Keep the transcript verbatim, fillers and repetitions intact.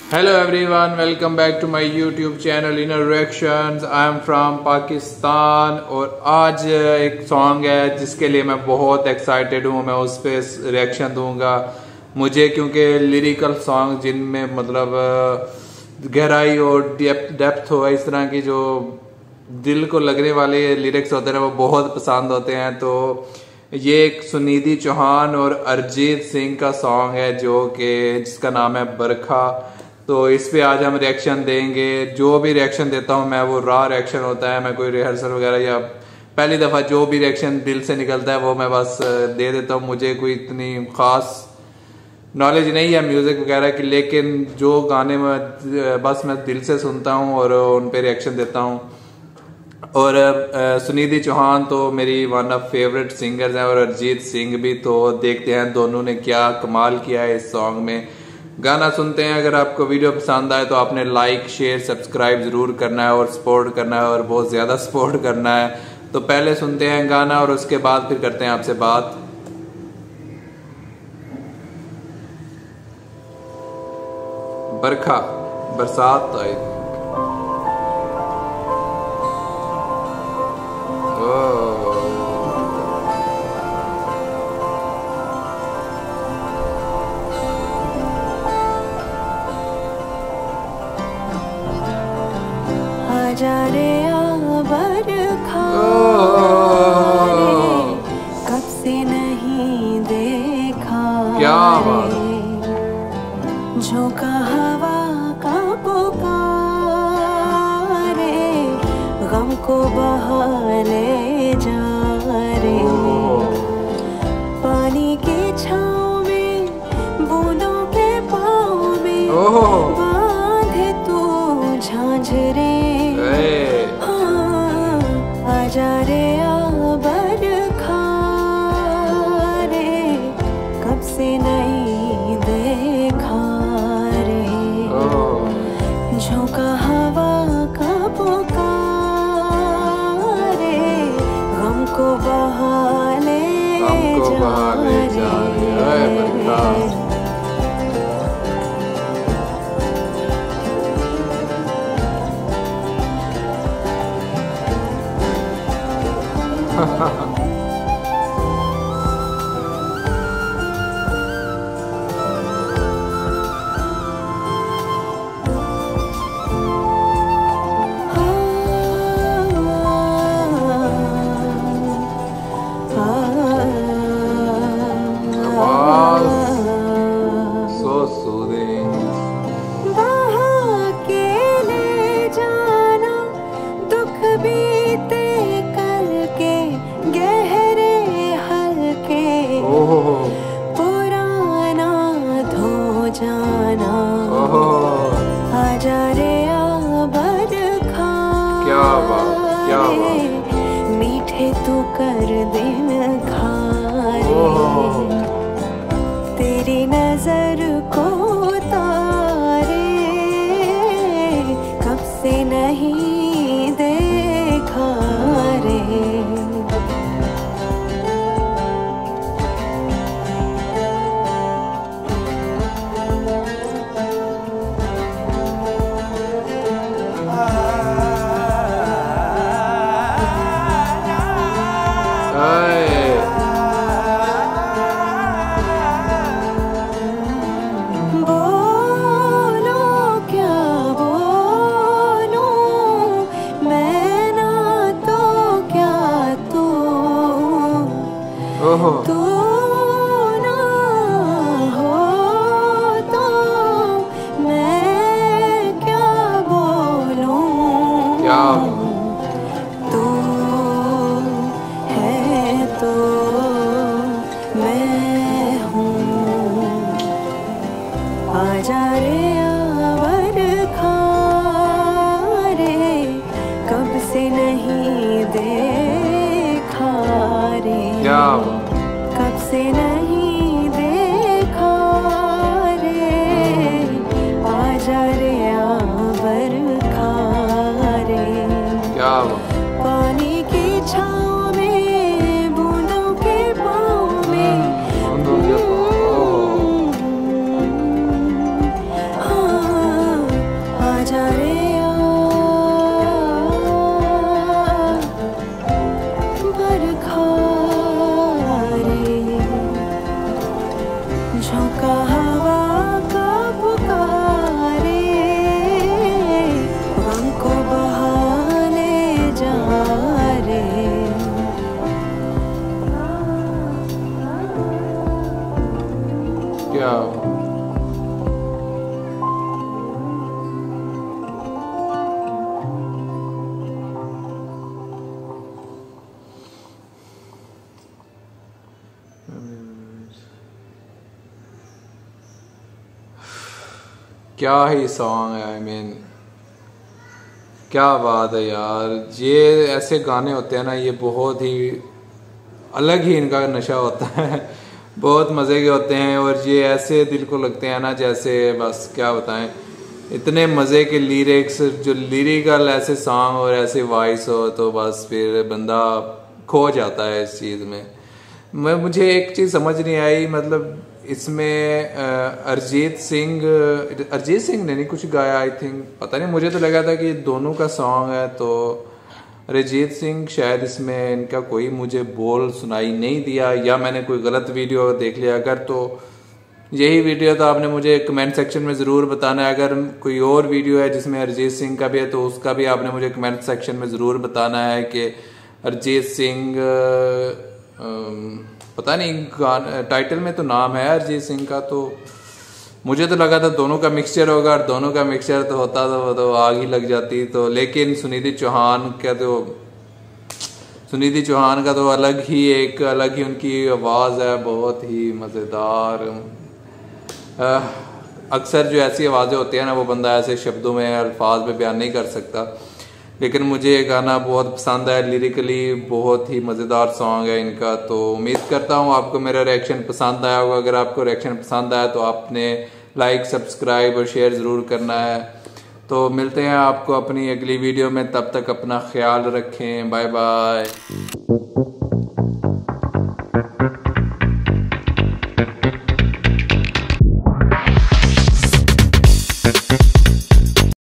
Hello everyone, welcome back to my YouTube channel Inner Reactions. I am from Pakistan और आज एक song है जिसके लिए मैं बहुत एक्साइटेड हूँ। मैं उस पर रिएक्शन दूंगा। मुझे क्योंकि लिरिकल सॉन्ग जिनमें मतलब गहराई और डेप्थ हो, इस तरह की जो दिल को लगने वाले लिरिक्स होते हैं वो बहुत पसंद होते हैं। तो ये एक सुनिधि चौहान और अरिजीत सिंह का सॉन्ग है जो कि जिसका नाम है बरखा। तो इस पे आज हम रिएक्शन देंगे। जो भी रिएक्शन देता हूँ मैं वो रॉ रिएक्शन होता है, मैं कोई रिहर्सल वगैरह या पहली दफ़ा जो भी रिएक्शन दिल से निकलता है वो मैं बस दे देता हूँ। मुझे कोई इतनी ख़ास नॉलेज नहीं है म्यूज़िक वगैरह की, लेकिन जो गाने में बस मैं दिल से सुनता हूँ और उन पे रिएक्शन देता हूँ। और सुनिधि चौहान तो मेरी वन ऑफ फेवरेट सिंगर्स हैं और अरिजीत सिंह भी। तो देखते हैं दोनों ने क्या कमाल किया है इस सॉन्ग में। गाना सुनते हैं। अगर आपको वीडियो पसंद आए तो आपने लाइक शेयर सब्सक्राइब जरूर करना है और सपोर्ट करना है और बहुत ज्यादा सपोर्ट करना है। तो पहले सुनते हैं गाना और उसके बाद फिर करते हैं आपसे बात। बरखा बरसात आई। आजा रे आ बरखा रे, कब से नहीं देखा क्या बात। झोंका हवा का पुकारे, गम को बहा ले जा रे। पानी की छाँव में बूंदों के पाँव में बांधे तू झांझरे। आजा रे आ बरखा रे, कब से नहीं देखा रे। झोंका हवा का पुकारे, गम को बहा ले जा रे। झोंका हवा का पुकारे, गम को बहा ले जा रे। क्या क्या ही सॉन्ग है। आई मीन क्या बात है यार, ये ऐसे गाने होते हैं ना, ये बहुत ही अलग ही इनका नशा होता है। बहुत मज़े के होते हैं और ये ऐसे दिल को लगते हैं ना, जैसे बस क्या बताएं, इतने मज़े के लिरिक्स, जो लिरिकल ऐसे सॉन्ग और ऐसे वॉइस हो तो बस फिर बंदा खो जाता है इस चीज़ में। मैं मुझे एक चीज़ समझ नहीं आई, मतलब इसमें अरिजीत सिंह अरिजीत सिंह ने नहीं कुछ गाया, आई थिंक, पता नहीं, मुझे तो लगा था कि ये दोनों का सॉन्ग है, तो अरिजीत सिंह शायद इसमें इनका कोई मुझे बोल सुनाई नहीं दिया, या मैंने कोई गलत वीडियो देख लिया। अगर तो यही वीडियो तो आपने मुझे कमेंट सेक्शन में ज़रूर बताना है। अगर कोई और वीडियो है जिसमें अरिजीत सिंह का भी है तो उसका भी आपने मुझे कमेंट सेक्शन में ज़रूर बताना है कि अरिजीत सिंह, पता नहीं टाइटल में तो नाम है अरिजीत सिंह का, तो मुझे तो लगा था दोनों का मिक्सचर होगा, और दोनों का मिक्सचर तो होता तो, तो आग ही लग जाती। तो लेकिन सुनिधि चौहान का तो सुनिधि चौहान का तो अलग ही एक अलग ही उनकी आवाज़ है, बहुत ही मज़ेदार। अक्सर जो ऐसी आवाज़ें होती हैं ना, वो बंदा ऐसे शब्दों में अल्फाज में बयान नहीं कर सकता, लेकिन मुझे ये गाना बहुत पसंद है। लिरिकली बहुत ही मज़ेदार सॉन्ग है इनका। तो उम्मीद करता हूँ आपको मेरा रिएक्शन पसंद आया होगा। अगर आपको रिएक्शन पसंद आया तो आपने लाइक, सब्सक्राइब और शेयर ज़रूर करना है। तो मिलते हैं आपको अपनी अगली वीडियो में, तब तक अपना ख्याल रखें। Bye bye.